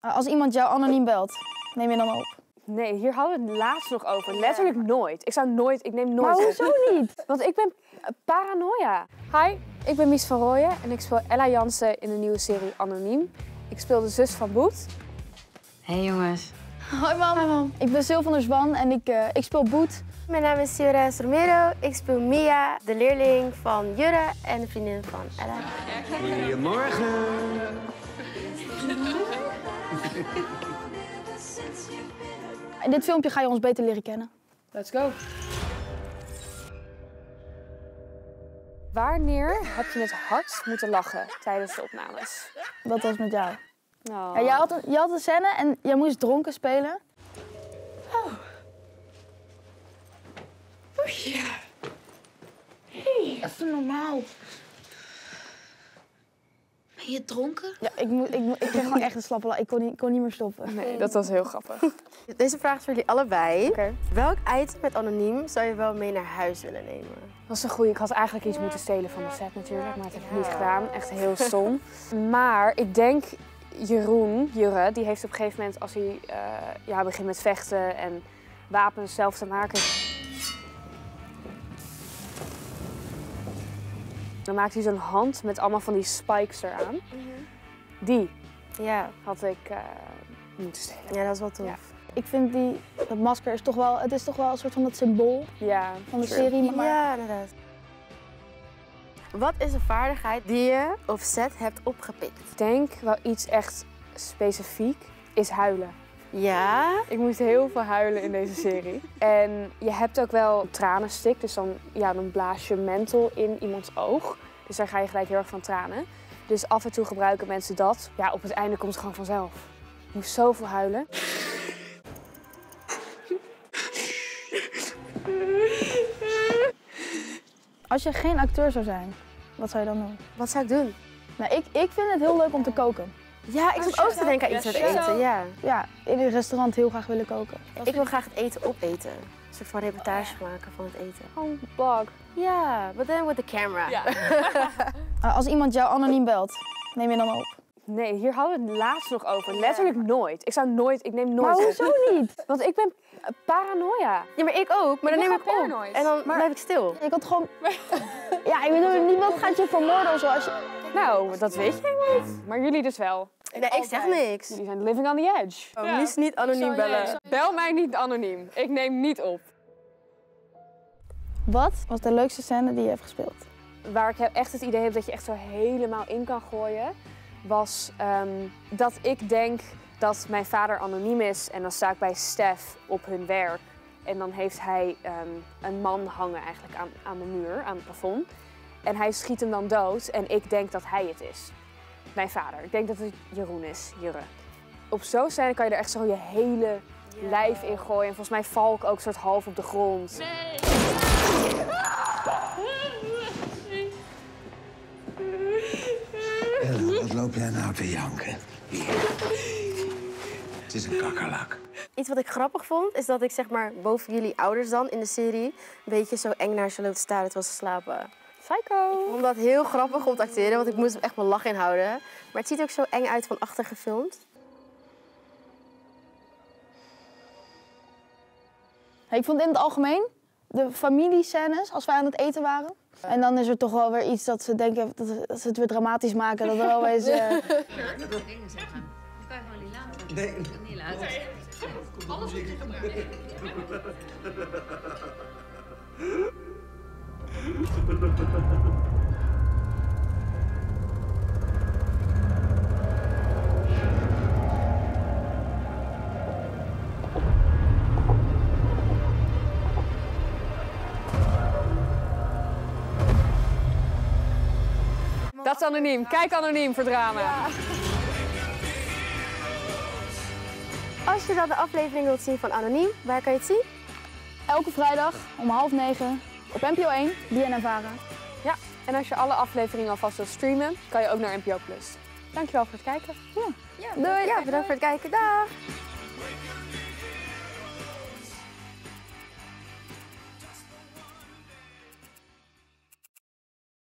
Als iemand jou anoniem belt, neem je dan op? Nee, hier hadden we het laatst nog over. Letterlijk nooit. Ik neem nooit Maar op. hoezo niet? Want ik ben paranoia. Hi, ik ben Mies van Rooyen en ik speel Ella Jansen in de nieuwe serie Anoniem. Ik speel de zus van Boet. Hey jongens. Hoi mam. Hi mam. Ik ben Sil van der Zwan en ik speel Boet. Mijn naam is Ciara Romero. Ik speel Mia, de leerling van Jurre en de vriendin van Ella. Goedemorgen. In dit filmpje ga je ons beter leren kennen. Let's go. Wanneer heb je het hardst moeten lachen tijdens de opnames? Dat was met jou. Nou. Ja, je had een scène en jij moest dronken spelen. Oh ja. Hey, even normaal. Ben je dronken? Ja, ik kreeg gewoon echt een slappe lach. Ik kon niet meer stoppen. Nee, dat was heel grappig. Deze vraag is voor jullie allebei. Oké. Welk item met Anoniem zou je wel mee naar huis willen nemen? Dat was een goeie. Ik had eigenlijk iets moeten stelen van de set natuurlijk, maar dat heb ik niet gedaan. Echt heel stom. Maar ik denk Jurre, die heeft op een gegeven moment als hij begint met vechten en wapens zelf te maken. Dan maakt hij zo'n hand met allemaal van die spikes eraan. Die had ik moeten stelen. Ja, dat is wel tof. Ja. Ik vind dat masker is toch wel een soort van dat symbool van de serie. Maar Ja, inderdaad. Wat is een vaardigheid die je op set hebt opgepikt? Ik denk wel iets echt specifiek is huilen. Ja? Ik moest heel veel huilen in deze serie. En je hebt ook wel een tranenstick, dus dan blaas je menthol in iemands oog. Dus daar ga je gelijk heel erg van tranen. Dus af en toe gebruiken mensen dat. Ja, op het einde komt het gewoon vanzelf. Ik moest zoveel huilen. als je geen acteur zou zijn, wat zou je dan doen? Wat zou ik doen? Nou, ik vind het heel leuk om te koken. Ja, ik zat ook te denken aan iets met eten, ja. Ja, in een restaurant heel graag willen koken. Ik wil graag het eten opeten. Een soort van reportage maken van het eten. Oh, een blog. Ja, but then with the camera. Ja. Als iemand jou anoniem belt, neem je dan op? Nee, hier hadden we het laatst nog over. Letterlijk nooit. Ik neem nooit Maar op. hoezo niet? Want ik ben paranoia. Ja, maar ik ook. Maar dan ben neem ik gewoon op. paranoid. En dan blijf ik stil. Ik had gewoon... Ja, ik bedoel, niemand gaat je vermoorden of zo. Als je... Nou, dat weet je niet. Maar jullie dus wel. Nee, ik zeg niks. Jullie zijn living on the edge. Oh, liefst niet anoniem bellen. Bel mij niet anoniem. Ik neem niet op. Wat was de leukste scène die je hebt gespeeld? Waar ik echt het idee heb dat je echt zo helemaal in kan gooien, was dat ik denk dat mijn vader anoniem is. En dan sta ik bij Stef op hun werk. En dan heeft hij een man hangen eigenlijk aan de muur, aan het plafond. En hij schiet hem dan dood en ik denk dat hij het is. Mijn vader. Ik denk dat het Jeroen is, Jurre. Op zo'n scène kan je er echt zo je hele lijf in gooien. En volgens mij val ik ook soort half op de grond. Ella, wat loop jij nou te janken? Hier. Het is een kakkerlak. Iets wat ik grappig vond, is dat ik zeg maar boven jullie ouders dan in de serie een beetje zo eng naar Charlotte staren terwijl ze slapen. Psycho! Ik vond dat heel grappig om te acteren, want ik moest echt mijn lach inhouden. Maar het ziet ook zo eng uit van achter gefilmd. Ik vond in het algemeen de familiescènes, als wij aan het eten waren. En dan is er toch wel weer iets dat ze denken, dat ze het weer dramatisch maken. Dat er wel eens... dingen zeggen. Dat kan je gewoon niet laten. Nee. Niet laten. Alles moet je gebruiken. Dat is anoniem. Kijk anoniem voor drama. Ja. Als je dan de aflevering wilt zien van Anoniem, waar kan je het zien? Elke vrijdag om 8:30 op NPO 1, BNNVARA. Ja, en als je alle afleveringen alvast wilt streamen, kan je ook naar NPO+. Dankjewel voor het kijken. Doei! Ja, bedankt voor het kijken. Dag!